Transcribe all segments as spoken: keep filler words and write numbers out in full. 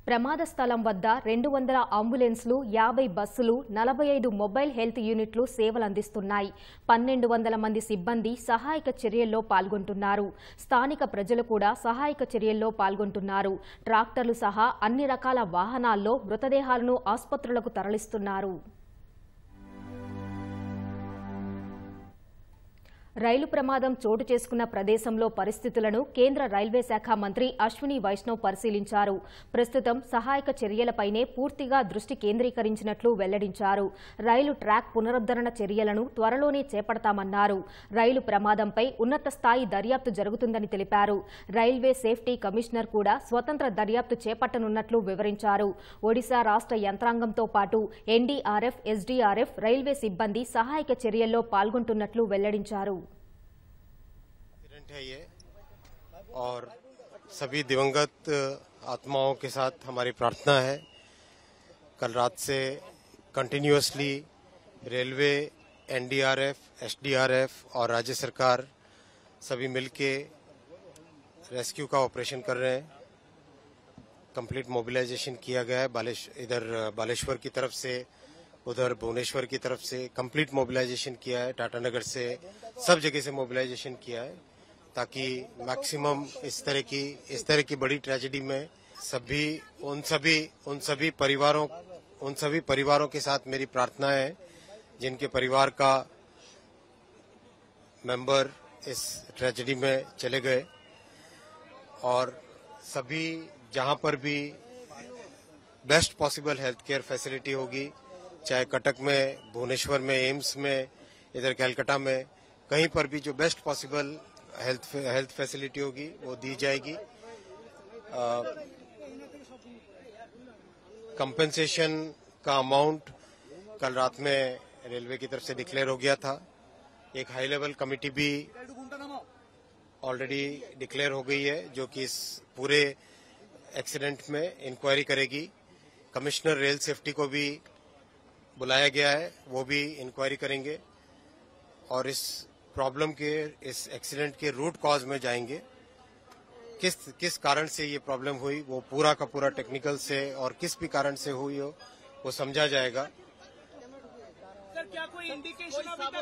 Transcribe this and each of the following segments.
ప్రమాద స్థలం వద్ద రెండు వందల అంబులెన్స్లు, యాభై బస్సులు, నలభై ఐదు మొబైల్ హెల్త్ యూనిట్లు సేవలందిస్తున్నాయి. పన్నెండు వందల మంది సిబ్బంది సహాయక చర్యల్లో పాల్గొంటున్నారు. స్థానిక ప్రజలు కూడా సహాయక చర్యల్లో పాల్గొంటున్నారు. ట్రాక్టర్లు సహా అన్ని రకాల వాహనాల్లో మృతదేహాలను ఆసుపత్రులకు తరలిస్తున్నారు. రైలు ప్రమాదం చోటు చేసుకున్న ప్రదేశంలో పరిస్థితులను కేంద్ర రైల్వే శాఖ మంత్రి అశ్విని వైష్ణవ్ పరిశీలించారు. ప్రస్తుతం సహాయక చర్యలపైనే పూర్తిగా దృష్టి కేంద్రీకరించినట్లు వెల్లడించారు. రైలు ట్రాక్ పునరుద్ధరణ చర్యలను త్వరలోనే చేపడతామన్నారు. రైలు ప్రమాదంపై ఉన్నత స్థాయి దర్యాప్తు జరుగుతుందని తెలిపారు. రైల్వే సేఫ్టీ కమిషనర్ కూడా స్వతంత్ర దర్యాప్తు చేపట్టనున్నట్లు వివరించారు. ఒడిశా రాష్ట్ర యంత్రాంగంతో పాటు ఎన్డీఆర్ఎఫ్, ఎస్డీఆర్ఎఫ్, రైల్వే సిబ్బంది సహాయక చర్యల్లో పాల్గొంటున్నట్లు వెల్లడించారు. है ये और सभी दिवंगत आत्माओं के साथ हमारी प्रार्थना है। कल रात से कंटिन्यूअसली रेलवे, एनडीआरएफ, एसडीआरएफ और राज्य सरकार सभी मिलके रेस्क्यू का ऑपरेशन कर रहे हैं। कंप्लीट मोबिलाइजेशन किया गया है। बालेश इधर बालेश्वर की तरफ से, उधर भुवनेश्वर की तरफ से कंप्लीट मोबिलाइजेशन किया है। टाटानगर से सब जगह से मोबिलाइजेशन किया है ताकि मैक्सिमम इस तरह की इस तरह की बड़ी ट्रेजेडी में सभी उन सभी उन सभी परिवारों उन सभी परिवारों के साथ मेरी प्रार्थना है जिनके परिवार का मेंबर इस ट्रेजेडी में चले गए, और सभी जहां पर भी best possible health care facility होगी, चाहे कटक में, भुवनेश्वर में, एम्स में, इधर कैलकाटा में, कहीं पर भी जो best possible health health facility होगी वो दी जाएगी। कंपेंसेशन का अमाउंट कल रात में रेलवे की तरफ से डिक्लेयर हो गया था। एक हाई लेवल कमेटी भी ऑलरेडी डिक्लेयर हो गई है जो कि इस पूरे एक्सीडेंट में इंक्वायरी करेगी। कमिश्नर रेल सेफ्टी को भी बुलाया गया है, वो भी इंक्वायरी करेंगे और इस प्रॉब्लम के, इस एक्सीडेंट के रूट कॉज में जाएंगे। किस किस कारण से ये प्रॉब्लम हुई वो पूरा का पूरा टेक्निकल से और किस भी कारण से हुई हो वो समझा जाएगा। सर, क्या कोई इंडिकेशन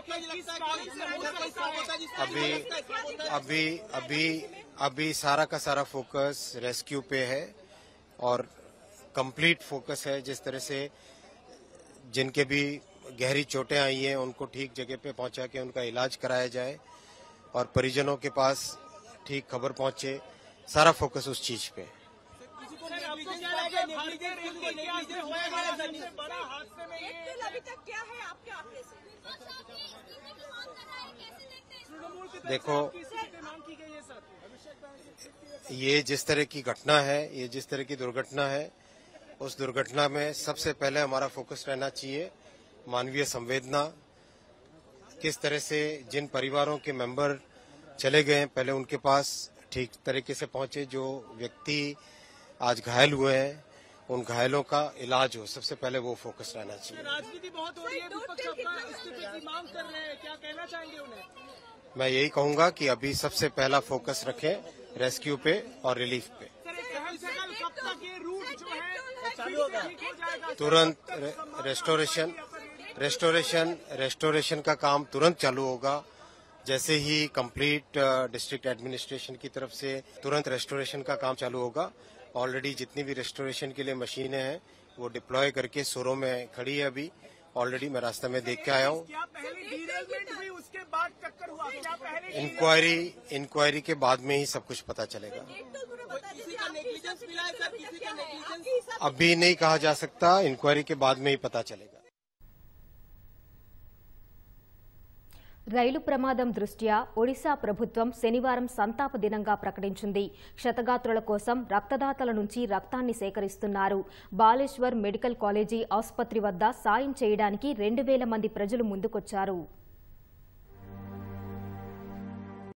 अभी अभी अभी अभी सारा का सारा फोकस रेस्क्यू पे है और कंप्लीट फोकस है जिस तरह से जिनके भी गहरी चोटें आई हैं उनको ठीक जगह पे पहुंचा के उनका इलाज कराया जाए और परिजनों के पास ठीक खबर पहुंचे। सारा फोकस उस चीज पे। देखो, ये जिस तरह की घटना है, ये जिस तरह की दुर्घटना है, उस दुर्घटना में सबसे पहले हमारा फोकस रहना चाहिए मानवीय संवेदना। किस तरह से जिन परिवारों के मेंबर चले गए हैं पहले उनके पास ठीक तरीके से पहुंचे, जो व्यक्ति आज घायल हुए हैं उन घायलों का इलाज हो, सबसे पहले वो फोकस रहना चाहिए। राजनीति बहुत हो रही है, विपक्ष अपना इस्तीफे की मांग कर रहे हैं, क्या कहना चाहेंगे उन्हें? मैं यही कहूंगा कि अभी सबसे पहला फोकस रखें रेस्क्यू पे और रिलीफ पे। कब तक ये रूट जो है चालू होगा? तुरंत रेस्टोरेशन रेस्टोरेशन रेस्टोरेशन का काम तुरंत चालू होगा। जैसे ही कंप्लीट डिस्ट्रिक्ट एडमिनिस्ट्रेशन की तरफ से तुरंत रेस्टोरेशन का काम चालू होगा। ऑलरेडी जितनी भी रेस्टोरेशन के लिए मशीनें हैं वो डिप्लॉय करके सोरो में खड़ी है। अभी ऑलरेडी मैं रास्ते में देख के आया हूँ। इंक्वायरी इंक्वायरी के बाद में ही सब कुछ पता चलेगा। अभी नहीं कहा जा सकता, इंक्वायरी के बाद में ही पता चलेगा। రైలు ప్రమాదం దృష్ట్యా ఒడిశా ప్రభుత్వం శనివారం సంతాప దినంగా ప్రకటించింది. క్షతగాత్రుల కోసం రక్తదాతల నుంచి రక్తాన్ని సేకరిస్తున్నారు. బాలేశ్వర్ మెడికల్ కాలేజీ ఆసుపత్రి వద్ద సాయం చేయడానికి రెండు వేల మంది ప్రజలు ముందుకొచ్చారు.